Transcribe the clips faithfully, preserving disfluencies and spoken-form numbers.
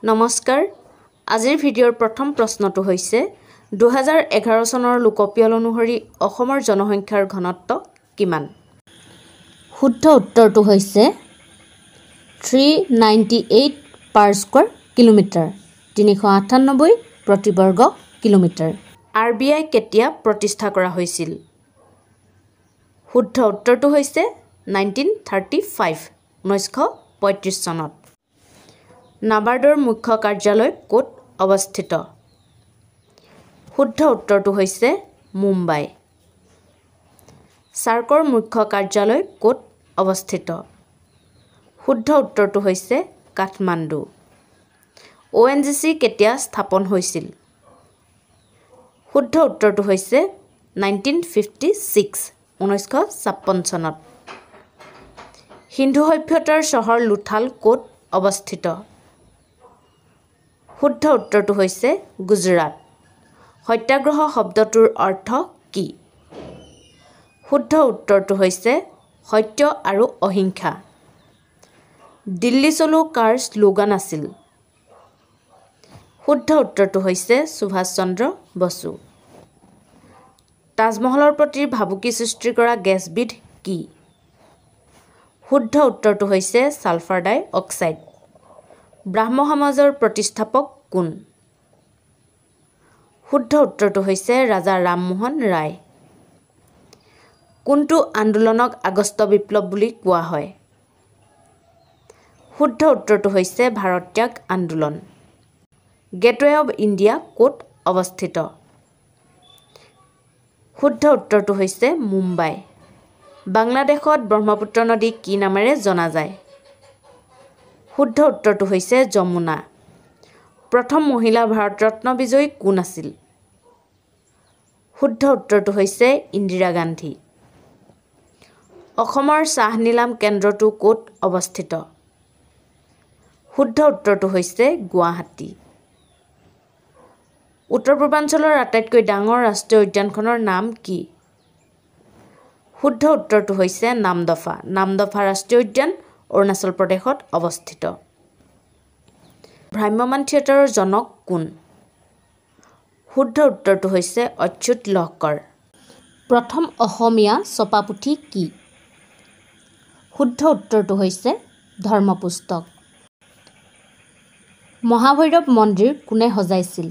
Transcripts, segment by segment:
নমস্কাৰ আজিৰ ভিডিঅ'ৰ প্ৰথম প্ৰশ্নটো হৈছে দুই হাজাৰ এঘাৰ চনৰ লোকপিয়ল অনুসৰি অসমৰ জনসংখ্যাৰ ঘনত্ব কিমান শুদ্ধ উত্তৰটো হৈছে three ninety-eight পাৰ স্কয়াৰ কিলোমিটাৰ তিনিশ আঠানব্বৈ প্ৰতি বৰ্গ কিলোমিটাৰ আৰ বি আই কেতিয়া প্ৰতিষ্ঠা কৰা হৈছিল শুদ্ধ উত্তৰটো হৈছে nineteen thirty-five ঊনৈছশ পঁয়ত্ৰিশ চনত নাবাৰ্ডৰ মুখ্য কাৰ্যালয় ক'ত অৱস্থিত শুদ্ধ উত্তৰটো হৈছে মুম্বাই সাৰ্কৰ মুখ্য কাৰ্যালয় ক'ত অৱস্থিত শুদ্ধ উত্তৰটো হৈছে Kathmandu O N G C কেতিয়া স্থাপন হৈছিল শুদ্ধ উত্তৰটো হৈছে nineteen fifty-six ঊনৈছশ ছাপ্পন্ন চনত হিন্দু সভ্যতাৰ চহৰ লুথাল ক'ত অৱস্থিত শুদ্ধ উত্তৰটো হৈছে গুজৰাট সত্যাগ্ৰহ শব্দটোৰ অৰ্থ কি শুদ্ধ উত্তৰটো হৈছে সত্য আৰু অহিংসা দিল্লী চলো কাৰ স্লোগান আছিল শুদ্ধ উত্তৰটো হৈছে সুভাষ চন্দ্ৰ বসু তাজমহলৰ প্ৰতি ভাবুকি সৃষ্টি কৰা গেছবিধ কি শুদ্ধ উত্তৰটো হৈছে সালফাৰ ডাই অক্সাইড ব্ৰাহ্ম সমাজৰ প্ৰতিষ্ঠাপক কোন শুদ্ধ উত্তৰটো হৈছে ৰাজা ৰামমোহন ৰায় কোনটো আন্দোলনক আগষ্ট বিপ্লৱ বুলি কোৱা হয় শুদ্ধ উত্তৰটো হৈছে ভাৰত ত্যাগ আন্দোলন গেটৱে অফ ইণ্ডিয়া ক'ত অৱস্থিত শুদ্ধ উত্তৰটো হৈছে মুম্বাই বাংলাদেশত ব্ৰহ্মপুত্ৰ নদী কি নামেৰে জনা যায় শুদ্ধ উত্তৰটো হৈছে যমুনা প্ৰথম মহিলা ভাৰত ৰত্ন বিজয়ী কোন আছিল শুদ্ধ উত্তৰটো হৈছে ইন্দিৰা গান্ধী অসমৰ চাহ নিলাম কেন্দ্ৰটো ক'ত অৱস্থিত শুদ্ধ উত্তৰটো হৈছে গুৱাহাটী উত্তৰ পূৰ্বাঞ্চলৰ আটাইতকৈ ডাঙৰ ৰাষ্ট্ৰীয় উদ্যানখনৰ নাম কি শুদ্ধ উত্তৰটো হৈছে নামদফা নামদফা ৰাষ্ট্ৰীয় উদ্যান অৰুণাচল প্ৰদেশত অৱস্থিত ভ্ৰাম্যমাণ থিয়েটাৰৰ জনক কোন শুদ্ধ উত্তৰটো হৈছে অচ্যুত লহকৰ প্ৰথম অসমীয়া ছপাপুথি কি শুদ্ধ উত্তৰটো হৈছে ধৰ্মপুস্তক মহাভৈৰৱ মন্দিৰ কোনে সজাইছিল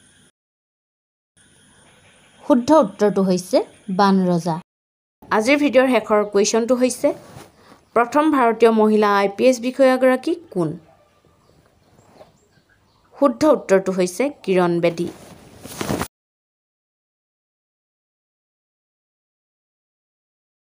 শুদ্ধ উত্তৰটো হৈছে বান ৰজা আজিৰ ভিডিঅ'ৰ শেষৰ কুৱেশ্যনটো হৈছে প্ৰথম ভাৰতীয় মহিলা আই পি এছ বিষয়াগৰাকী কোন শুদ্ধ উত্তৰটো হৈছে কিৰণ বেদী